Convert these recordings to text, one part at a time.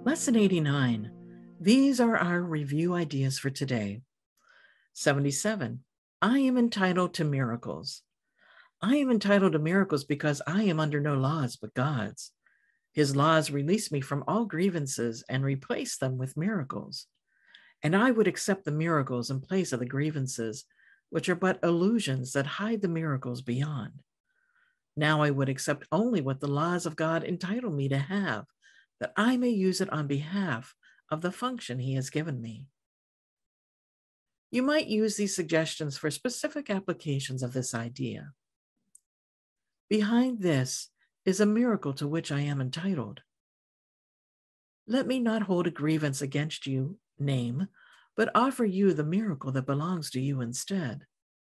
Lesson 89. These are our review ideas for today. 77. I am entitled to miracles. I am entitled to miracles because I am under no laws but God's. His laws release me from all grievances and replace them with miracles. And I would accept the miracles in place of the grievances, which are but illusions that hide the miracles beyond. Now I would accept only what the laws of God entitle me to have, that I may use it on behalf of the function he has given me. You might use these suggestions for specific applications of this idea. Behind this is a miracle to which I am entitled. Let me not hold a grievance against you, name, but offer you the miracle that belongs to you instead.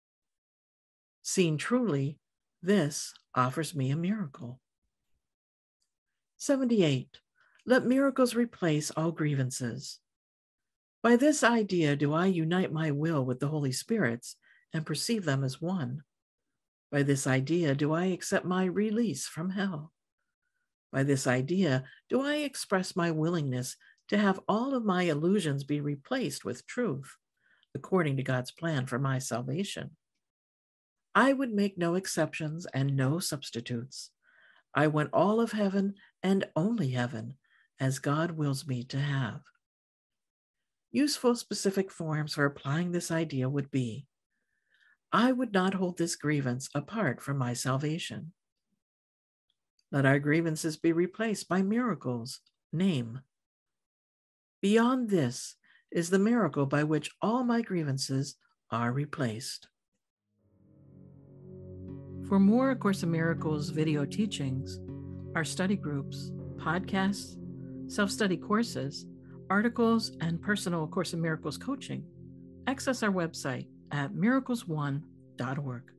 Seen truly, this offers me a miracle. 78. Let miracles replace all grievances. By this idea do I unite my will with the Holy Spirit's and perceive them as one. By this idea do I accept my release from hell. By this idea do I express my willingness to have all of my illusions be replaced with truth, according to God's plan for my salvation. I would make no exceptions and no substitutes. I want all of heaven and only heaven, as God wills me to have. Useful specific forms for applying this idea would be: I would not hold this grievance apart from my salvation. Let our grievances be replaced by miracles, name. Beyond this is the miracle by which all my grievances are replaced. For more A Course in Miracles video teachings, our study groups, podcasts, self-study courses, articles, and personal A Course in Miracles coaching, access our website at MiraclesOne.org.